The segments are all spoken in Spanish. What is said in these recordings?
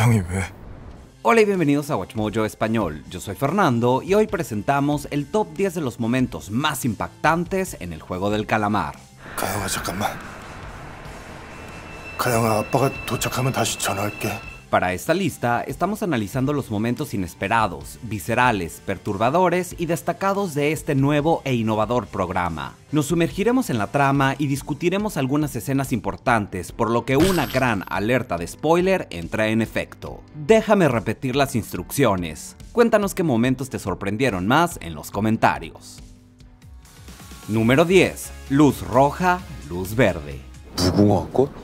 형이 왜? Hola y bienvenidos a WatchMojo Español, yo soy Fernando y hoy presentamos el top 10 de los momentos más impactantes en el juego del calamar. 가영아 잠깐만. 가영아 아빠가 도착하면 다시 전화할게. Para esta lista estamos analizando los momentos inesperados, viscerales, perturbadores y destacados de este nuevo e innovador programa. Nos sumergiremos en la trama y discutiremos algunas escenas importantes, por lo que una gran alerta de spoiler entra en efecto. Déjame repetir las instrucciones. Cuéntanos qué momentos te sorprendieron más en los comentarios. Número 10. Luz roja, luz verde. 무궁화꽃?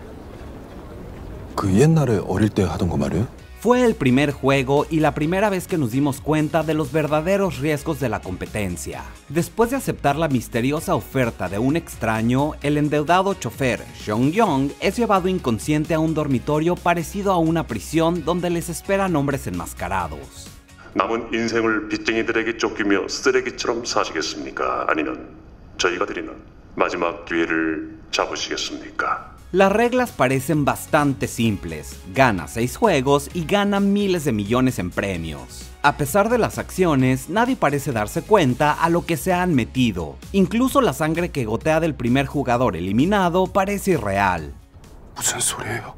그 옛날에 어릴 때 하던 거 말이야? Fue el primer juego y la primera vez que nos dimos cuenta de los verdaderos riesgos de la competencia. Después de aceptar la misteriosa oferta de un extraño, el endeudado chofer Seong Young es llevado inconsciente a un dormitorio parecido a una prisión donde les esperan hombres enmascarados. 남은 인생을 빚쟁이들에게 쫓기며 쓰레기처럼 사시겠습니까? 아니면 저희가 드리는 마지막 기회를 잡으시겠습니까? Las reglas parecen bastante simples, gana 6 juegos y gana miles de millones en premios. A pesar de las acciones, nadie parece darse cuenta a lo que se han metido. Incluso la sangre que gotea del primer jugador eliminado parece irreal. 무슨 소리예요?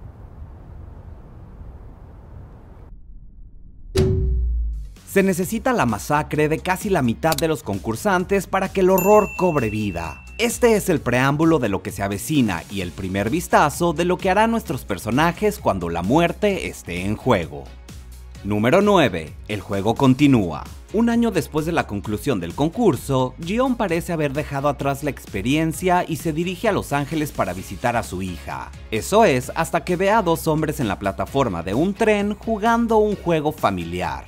Se necesita la masacre de casi la mitad de los concursantes para que el horror cobre vida. Este es el preámbulo de lo que se avecina y el primer vistazo de lo que harán nuestros personajes cuando la muerte esté en juego. Número 9. El juego continúa. Un año después de la conclusión del concurso, Ji-on parece haber dejado atrás la experiencia y se dirige a Los Ángeles para visitar a su hija. Eso es, hasta que ve a 2 hombres en la plataforma de un tren jugando un juego familiar.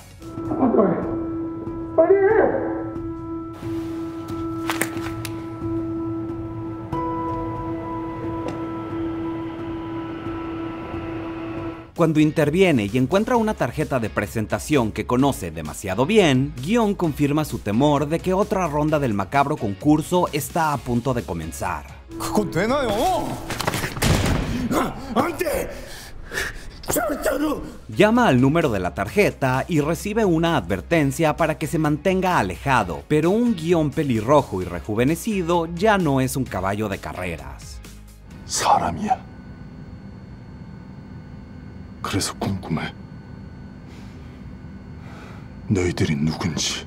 Cuando interviene y encuentra una tarjeta de presentación que conoce demasiado bien, Gi-on confirma su temor de que otra ronda del macabro concurso está a punto de comenzar. 그건 되나요? 안 돼! 절대로! Llama al número de la tarjeta y recibe una advertencia para que se mantenga alejado, pero un Gi-on pelirrojo y rejuvenecido ya no es un caballo de carreras. 사람이야. 그래서 궁금해. 너희들이 누군지.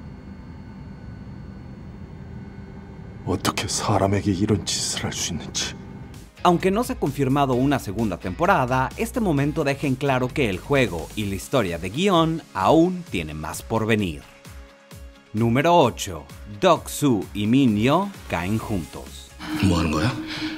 어떻게 사람에게 이런 짓을 할 수 있는지. Aunque no se ha confirmado una segunda temporada, este momento deja en claro que el juego y la historia de Gi-on aún tienen más por venir. Número 8. Deok-su y Min-hyo caen juntos. 뭐 하는 거야?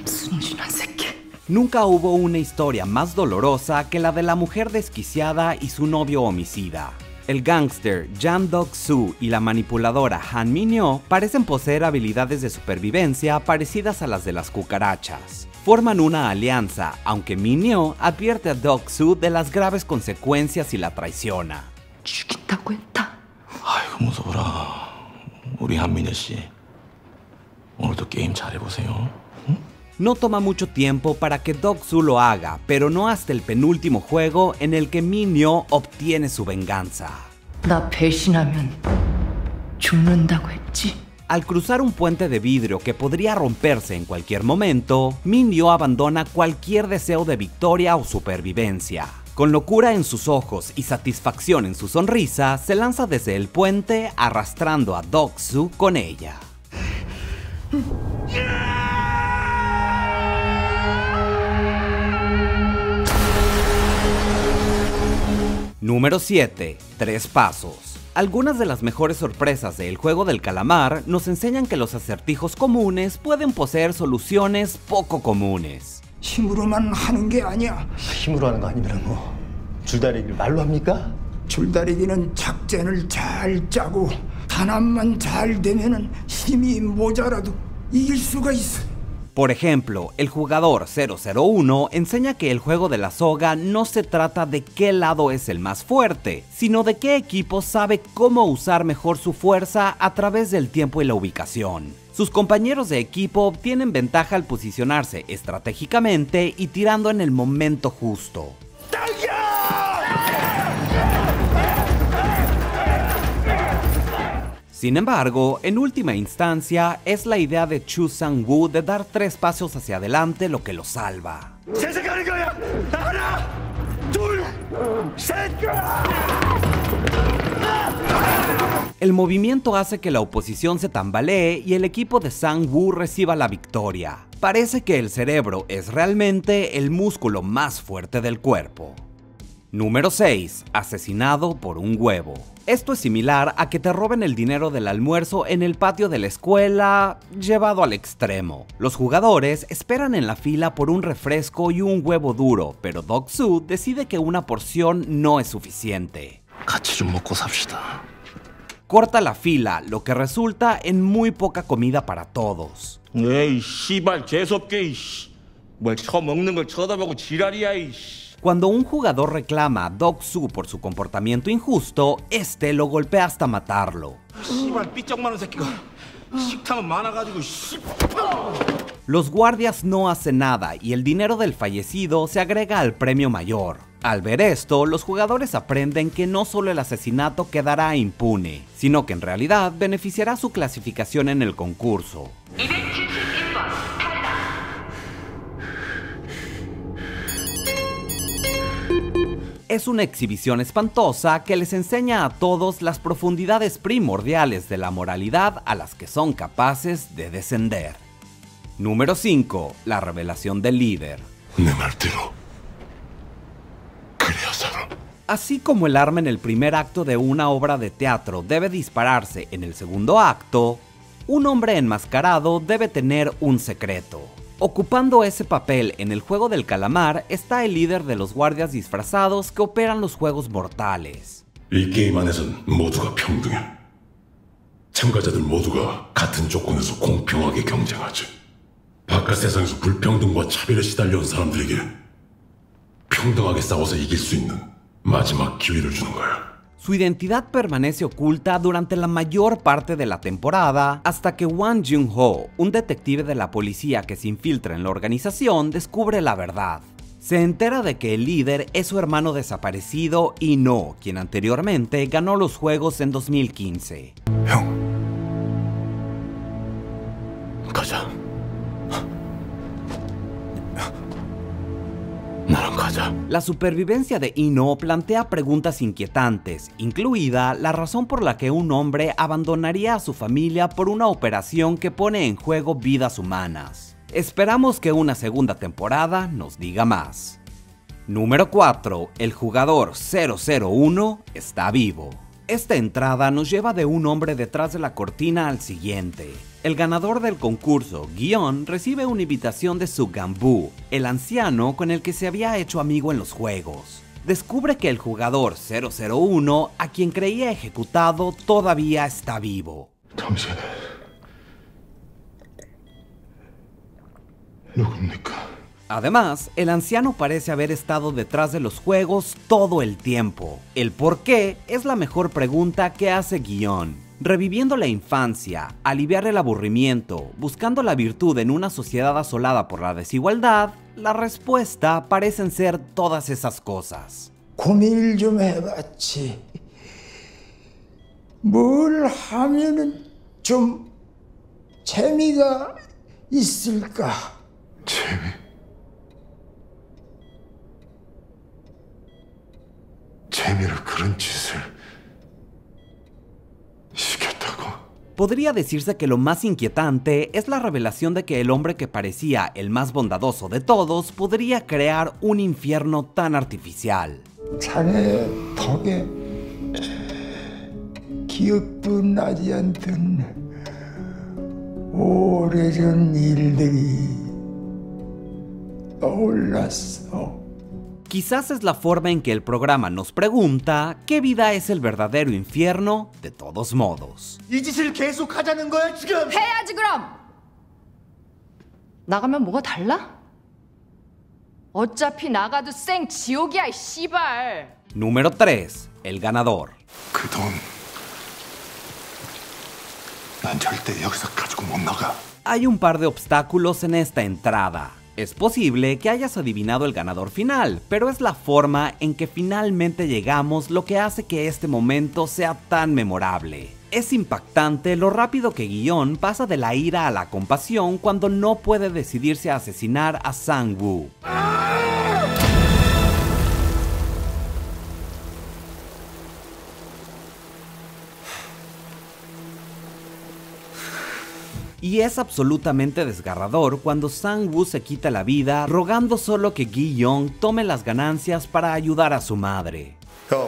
Nunca hubo una historia más dolorosa que la de la mujer desquiciada y su novio homicida. El gángster Jang Deok-su y la manipuladora Han Min-hyo parecen poseer habilidades de supervivencia parecidas a las de las cucarachas. Forman una alianza, aunque Min-hyo advierte a Deok-su de las graves consecuencias si la traiciona. 죽인다고 했다. 아이고 무서워라. 우리 한민혜 씨 오늘도 게임 잘해보세요. 응? No toma mucho tiempo para que Deok-su lo haga, pero no hasta el penúltimo juego en el que Min-hyo obtiene su venganza. 나 배신하면 죽는다고 했지. Al cruzar un puente de vidrio que podría romperse en cualquier momento, Min-hyo abandona cualquier deseo de victoria o supervivencia. Con locura en sus ojos y satisfacción en su sonrisa, se lanza desde el puente arrastrando a Deok-su con ella. Número 7. 3 pasos. Algunas de las mejores sorpresas del juego del calamar nos enseñan que los acertijos comunes pueden poseer soluciones poco comunes. 힘으로만 하는 게 아니야. 힘으로 하는 거 아니면 뭐 줄다리기를 말로 합니까? 줄다리기는 작전을 잘 짜고 단합만 잘 되면은 힘이 모자라도 이길 수가 있어. Por ejemplo, el jugador 001 enseña que el juego de la soga no se trata de qué lado es el más fuerte, sino de qué equipo sabe cómo usar mejor su fuerza a través del tiempo y la ubicación. Sus compañeros de equipo obtienen ventaja al posicionarse estratégicamente y tirando en el momento justo. 딸기야! Sin embargo, en última instancia, es la idea de Chu Sang-woo de dar 3 pasos hacia adelante lo que lo salva. El movimiento hace que la oposición se tambalee y el equipo de Sang-woo reciba la victoria. Parece que el cerebro es realmente el músculo más fuerte del cuerpo. Número 6. Asesinado por un huevo. Esto es similar a que te roben el dinero del almuerzo en el patio de la escuela, llevado al extremo. Los jugadores esperan en la fila por un refresco y un huevo duro, pero Deok-soo decide que una porción no es suficiente. 같이 좀 먹고 삽시다. Corta la fila, lo que resulta en muy poca comida para todos. 에이 씨발 재수없게 이씨. 뭘 처먹는 걸 쳐다보고 지랄이야 이씨. Cuando un jugador reclama a Deok-soo por su comportamiento injusto, este lo golpea hasta matarlo. 씨발 삐쩍 마른 새끼가 식탐은 많아가지고 씨. Los guardias no hacen nada y el dinero del fallecido se agrega al premio mayor. Al ver esto, los jugadores aprenden que no solo el asesinato quedará impune, sino que en realidad beneficiará su clasificación en el concurso. Es una exhibición espantosa que les enseña a todos las profundidades primordiales de la moralidad a las que son capaces de descender. Número 5. La revelación del líder. 내 말대로 그래야 살아. Así como el arma en el primer acto de una obra de teatro debe dispararse en el segundo acto, un hombre enmascarado debe tener un secreto. Ocupando ese papel en el juego del calamar está el líder de los guardias disfrazados que operan los juegos mortales. 이 게임 안에선 모두가 평등해. 참가자들 모두가 같은 조건에서 공평하게 경쟁하지. 바깥 세상에서 불평등과 차별에 시달려온 사람들에게 평등하게 싸워서 이길 수 있는 마지막 기회를 주는 거야. Su identidad permanece oculta durante la mayor parte de la temporada hasta que Won Jung-ho, un detective de la policía que se infiltra en la organización, descubre la verdad. Se entera de que el líder es su hermano desaparecido y no quien anteriormente ganó los juegos en 2015. 형, 가자. 나랑 가자. La supervivencia de Ino plantea preguntas inquietantes, incluida la razón por la que un hombre abandonaría a su familia por una operación que pone en juego vidas humanas. Esperamos que una segunda temporada nos diga más. Número 4. El jugador 001 está vivo. Esta entrada nos lleva de un hombre detrás de la cortina al siguiente. El ganador del concurso, Gion, recibe una invitación de Su Gambu, el anciano con el que se había hecho amigo en los juegos. Descubre que el jugador 001, a quien creía ejecutado, todavía está vivo. 당신 누굽니까? Además, el anciano parece haber estado detrás de los juegos todo el tiempo. El por qué es la mejor pregunta que hace Gion. Reviviendo la infancia, aliviar el aburrimiento, buscando la virtud en una sociedad asolada por la desigualdad, la respuesta parecen ser todas esas cosas. 고민을 좀 해봤지. 뭘 하면은 좀 재미가 있을까? 재미로 그런 짓을 시켰다고? Podría decirse que lo más inquietante es la revelación de que el hombre que parecía el más bondadoso de todos podría crear un infierno tan artificial. 자네 덕에 기억도 나지 않던 오래전 일들이 떠올랐어. Quizás es la forma en que el programa nos pregunta qué vida es el verdadero infierno de todos modos. 이 짓을 계속 하자는 거야 지금? 해야지 그럼! 나가면 뭐가 달라? 어차피 나가도 생 지옥이야 이 씨발. Número 3. El ganador. 그 돈, 난 절대 여기서 가지고 못 나가. Hay un par de obstáculos en esta entrada. Es posible que hayas adivinado el ganador final, pero es la forma en que finalmente llegamos lo que hace que este momento sea tan memorable. Es impactante lo rápido que Gi-yeon pasa de la ira a la compasión cuando no puede decidirse a asesinar a Sang-woo. Y es absolutamente desgarrador cuando Sang-woo se quita la vida rogando solo que Gi-yeon tome las ganancias para ayudar a su madre. 형,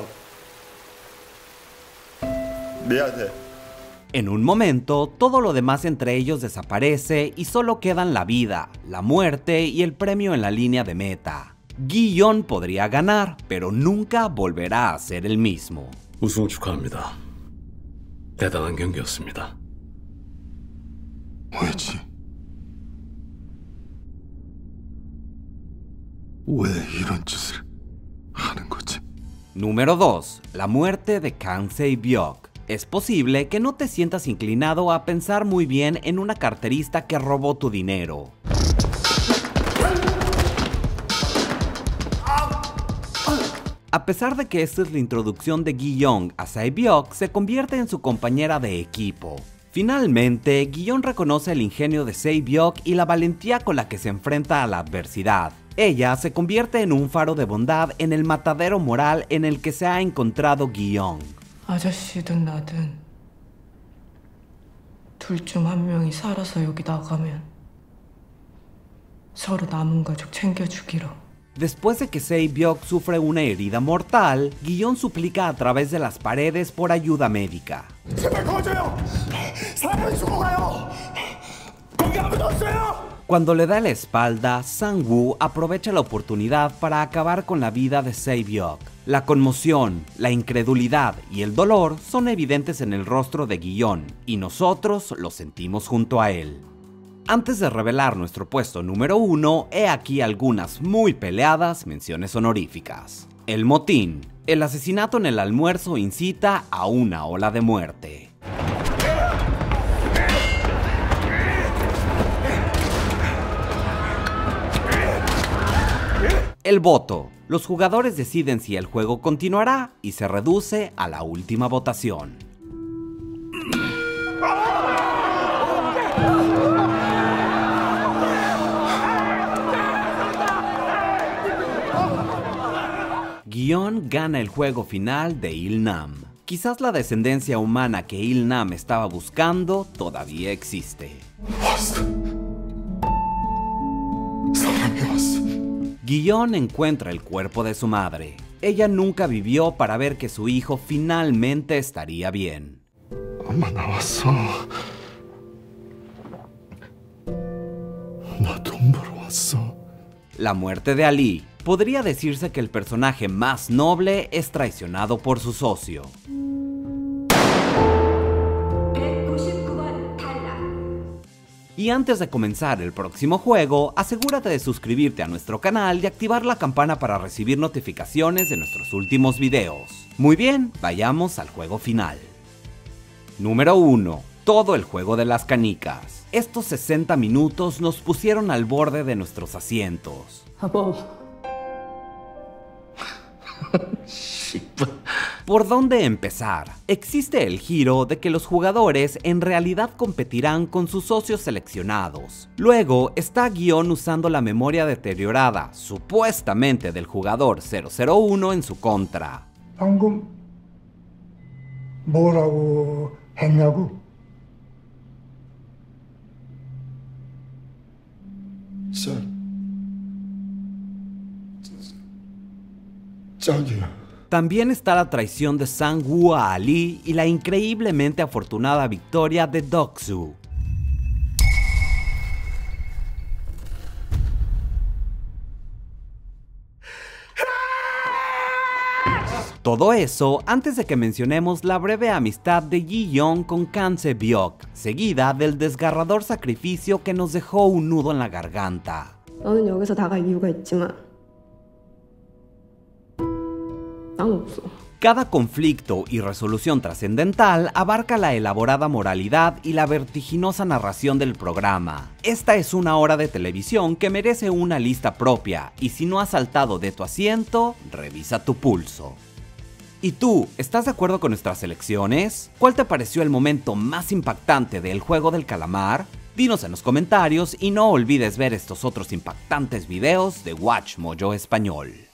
미안해. En un momento, todo lo demás entre ellos desaparece y solo quedan la vida, la muerte y el premio en la línea de meta. Gi-yeon podría ganar, pero nunca volverá a ser el mismo. 우승 축하합니다. 대단한 경기였습니다. 왜지? 왜 이런 짓을 하는 거지? Número 2. La muerte de Kang Se-byok. Es posible que no te sientas inclinado a pensar muy bien en una carterista que robó tu dinero. A pesar de que esta es la introducción de Gi-yeon a Se-byok, se convierte en su compañera de equipo. Finalmente, Gi-yeon reconoce el ingenio de Se-byok y la valentía con la que se enfrenta a la adversidad. Ella se convierte en un faro de bondad en el matadero moral en el que se ha encontrado Gi-yeon. 아저씨든 나든 둘 중 한 명이 살아서 여기 나가면 서로 남은 가족 챙겨주기로. Después de que Se-byok sufre una herida mortal, Gi-yeon suplica a través de las paredes por ayuda médica. 제발 도와줘요. 사람이 죽어가요. 거기 아무도 없어요. Cuando le da la espalda, Sang-woo aprovecha la oportunidad para acabar con la vida de Se-byok. La conmoción, la incredulidad y el dolor son evidentes en el rostro de Gi-yeon, y nosotros lo sentimos junto a él. Antes de revelar nuestro puesto número 1, he aquí algunas muy peleadas menciones honoríficas. El motín. El asesinato en el almuerzo incita a una ola de muerte. El voto. Los jugadores deciden si el juego continuará y se reduce a la última votación. Gi-yeon gana el juego final de Il-nam. Quizás la descendencia humana que Il-nam estaba buscando todavía existe. Gi-yeon encuentra el cuerpo de su madre. Ella nunca vivió para ver que su hijo finalmente estaría bien. 엄마 나왔어. 나 돈 벌어 왔어. La muerte de Ali. Podría decirse que el personaje más noble es traicionado por su socio. Y antes de comenzar el próximo juego, asegúrate de suscribirte a nuestro canal y activar la campana para recibir notificaciones de nuestros últimos videos. Muy bien, vayamos al juego final. Número 1. Todo el juego de las canicas. Estos 60 minutos nos pusieron al borde de nuestros asientos. ¿Por dónde empezar? Existe el giro de que los jugadores en realidad competirán con sus socios seleccionados. Luego está Gi-yeon usando la memoria deteriorada, supuestamente del jugador 001 en su contra. 방금 뭐라고 했냐고? 짝이야. También está la traición de Sang-woo a Ali y la increíblemente afortunada victoria de Deok-su. Todo eso antes de que mencionemos la breve amistad de Gi-yeon con Kang Se-byok, seguida del desgarrador sacrificio que nos dejó un nudo en la garganta. 너는 여기서 나갈 이유가 있지만 난 없어. Cada conflicto y resolución trascendental abarca la elaborada moralidad y la vertiginosa narración del programa. Esta es una hora de televisión que merece una lista propia, y si no has saltado de tu asiento, revisa tu pulso. ¿Y tú, estás de acuerdo con nuestras elecciones? ¿Cuál te pareció el momento más impactante del juego del calamar? Dinos en los comentarios y no olvides ver estos otros impactantes videos de WatchMojo Español.